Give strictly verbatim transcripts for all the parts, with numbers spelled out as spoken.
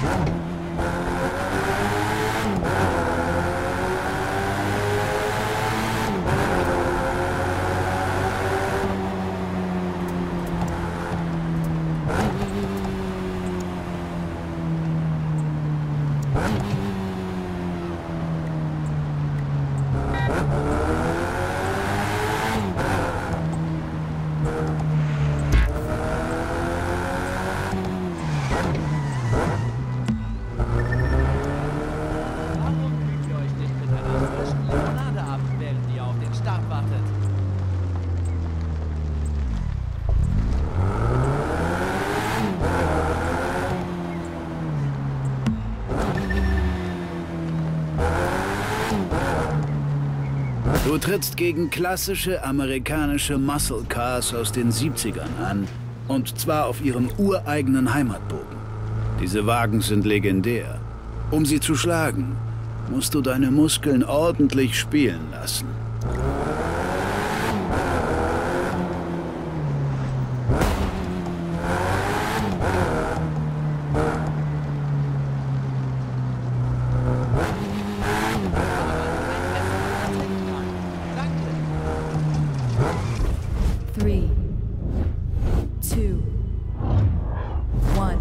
Du trittst gegen klassische amerikanische Muscle Cars aus den siebzigern an. Und zwar auf ihrem ureigenen Heimatboden. Diese Wagen sind legendär. Um sie zu schlagen, musst du deine Muskeln ordentlich spielen lassen. Three, two, one.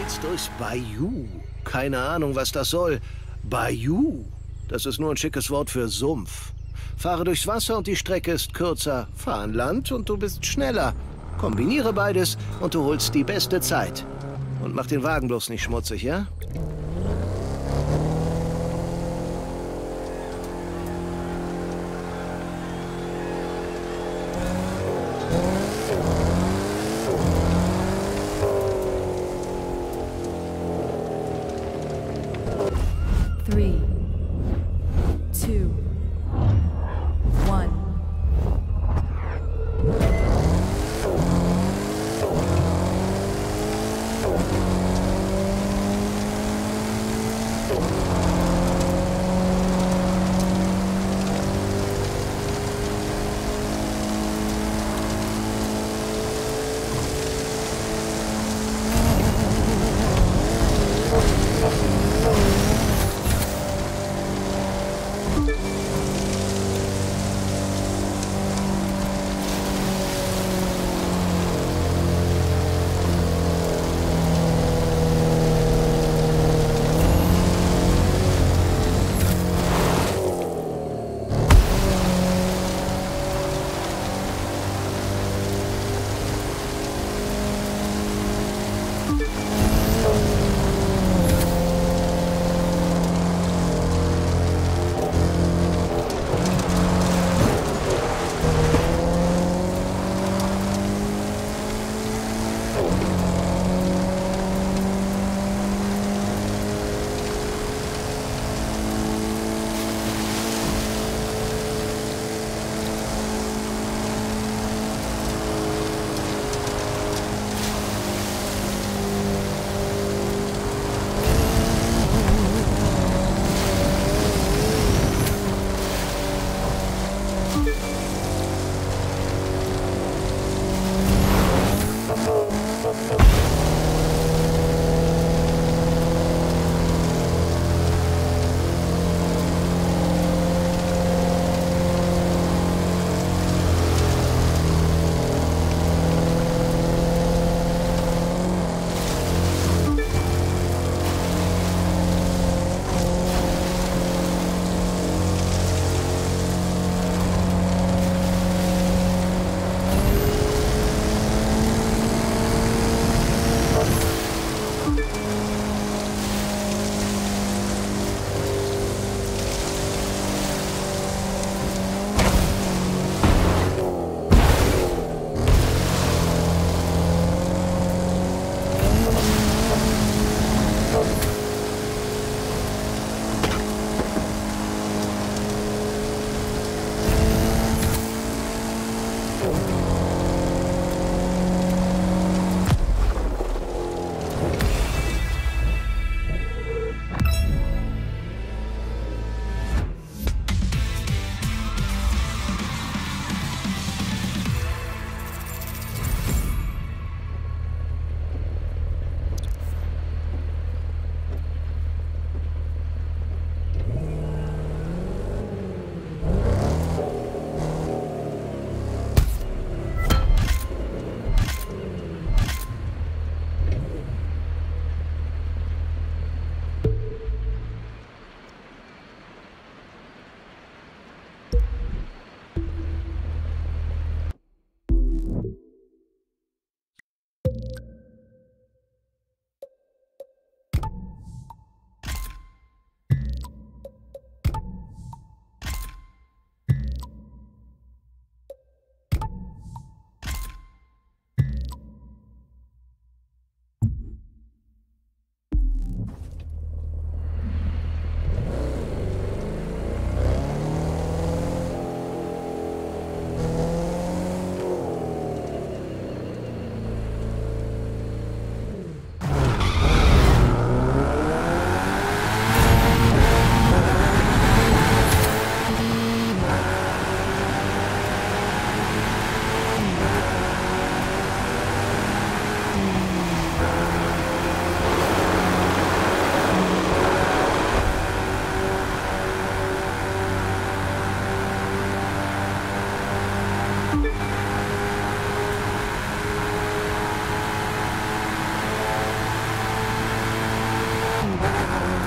jetzt durchs Bayou. Keine Ahnung, was das soll. Bayou. Das ist nur ein schickes Wort für Sumpf. Fahre durchs Wasser und die Strecke ist kürzer. Fahr an Land und du bist schneller. Kombiniere beides und du holst die beste Zeit. Und mach den Wagen bloß nicht schmutzig, ja? Three, two, one.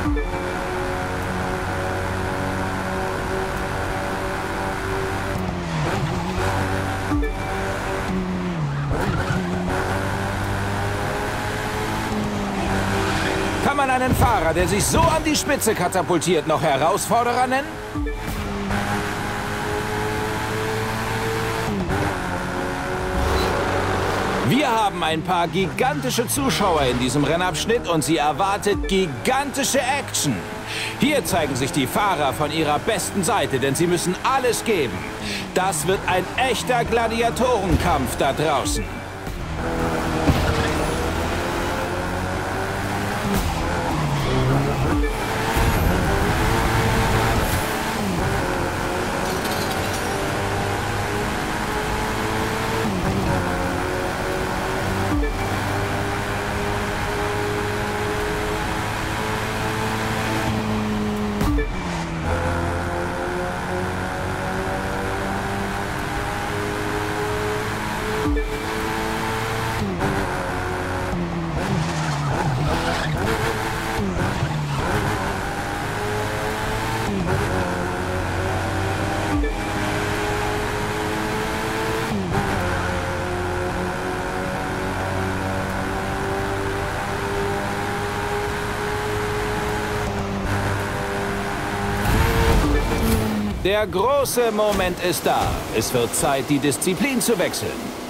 Kann man einen Fahrer, der sich so an die Spitze katapultiert, noch Herausforderer nennen? Wir haben ein paar gigantische Zuschauer in diesem Rennabschnitt und sie erwartet gigantische Action. Hier zeigen sich die Fahrer von ihrer besten Seite, denn sie müssen alles geben. Das wird ein echter Gladiatorenkampf da draußen. Der große Moment ist da. Es wird Zeit, die Disziplin zu wechseln.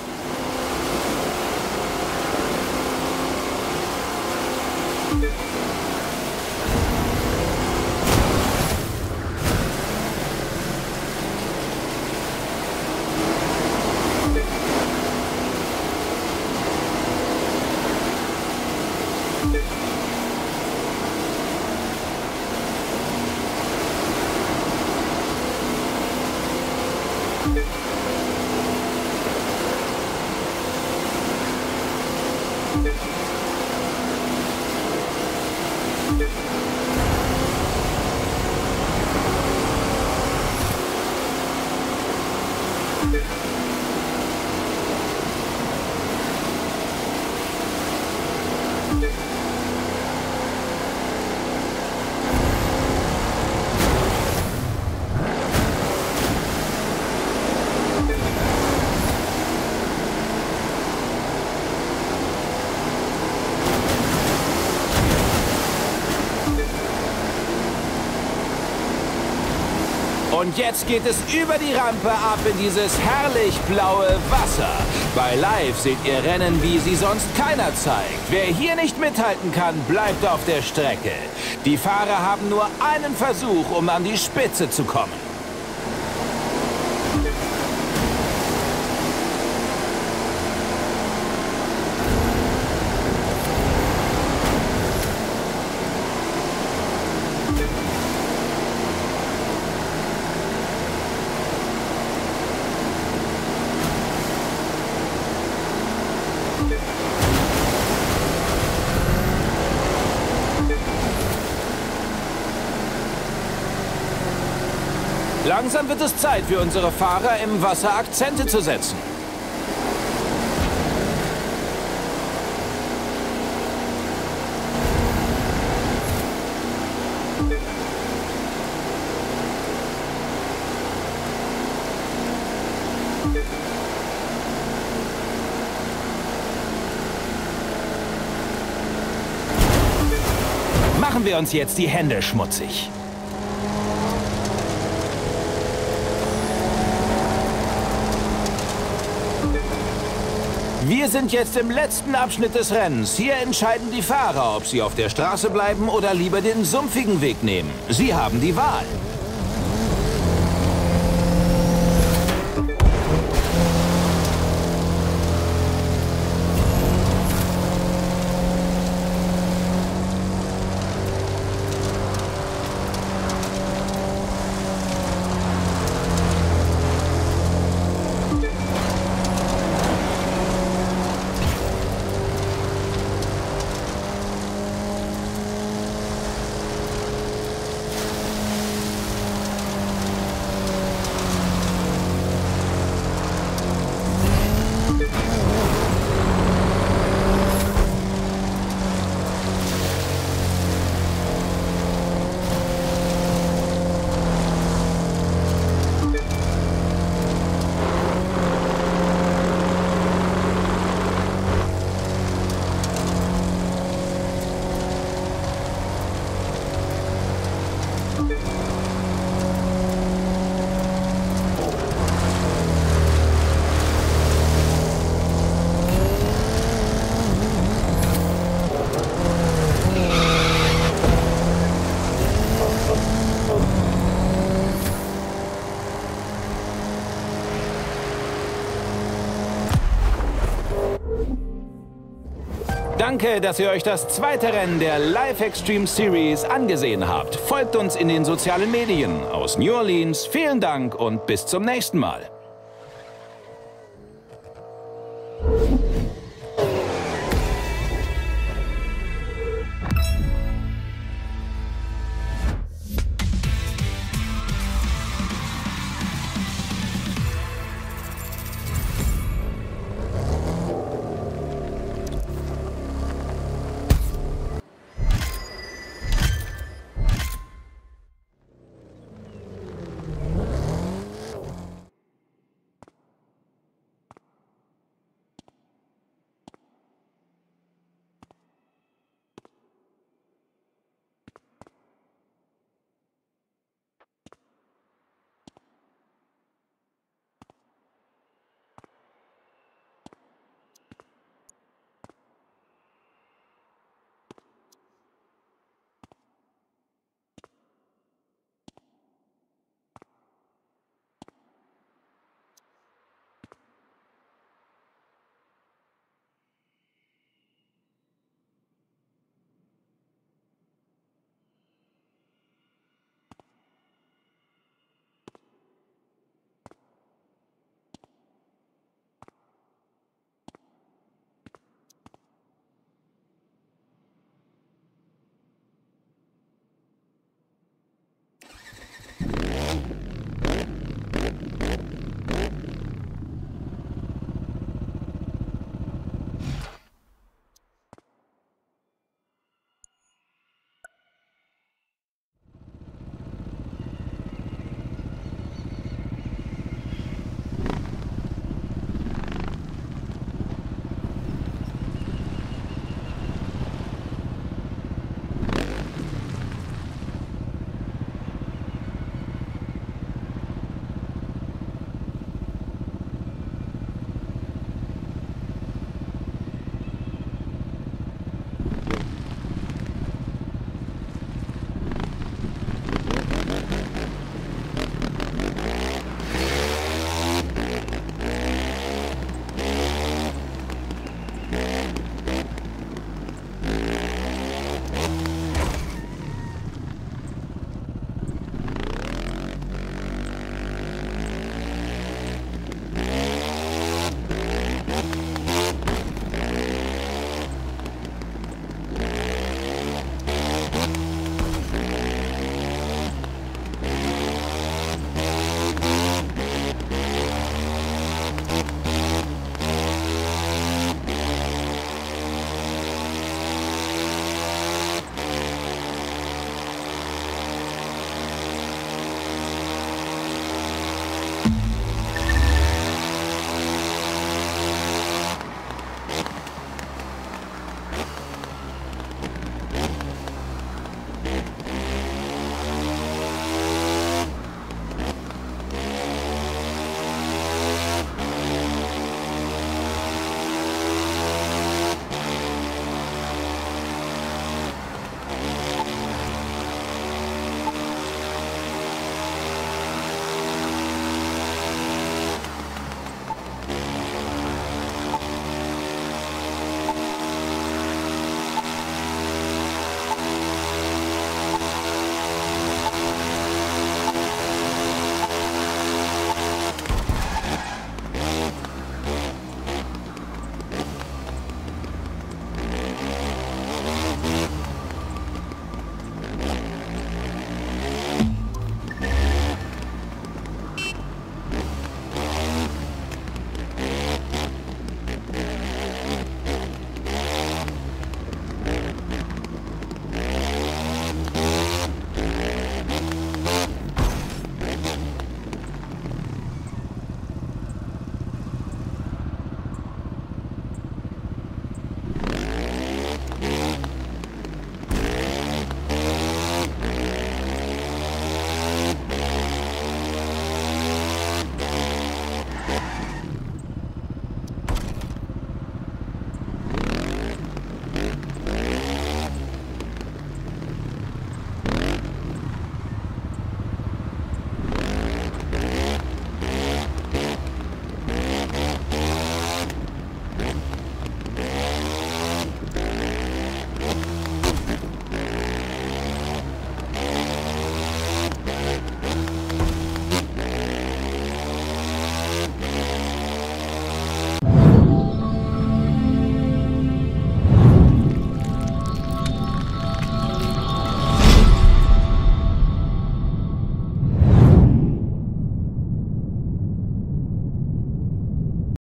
Und jetzt geht es über die Rampe ab in dieses herrlich blaue Wasser. Bei Live seht ihr Rennen, wie sie sonst keiner zeigt. Wer hier nicht mithalten kann, bleibt auf der Strecke. Die Fahrer haben nur einen Versuch, um an die Spitze zu kommen. Langsam wird es Zeit für unsere Fahrer, im Wasser Akzente zu setzen. Machen wir uns jetzt die Hände schmutzig. Wir sind jetzt im letzten Abschnitt des Rennens. Hier entscheiden die Fahrer, ob sie auf der Straße bleiben oder lieber den sumpfigen Weg nehmen. Sie haben die Wahl. Danke, dass ihr euch das zweite Rennen der Live Extreme Series angesehen habt. Folgt uns in den sozialen Medien. Aus New Orleans, vielen Dank und bis zum nächsten Mal.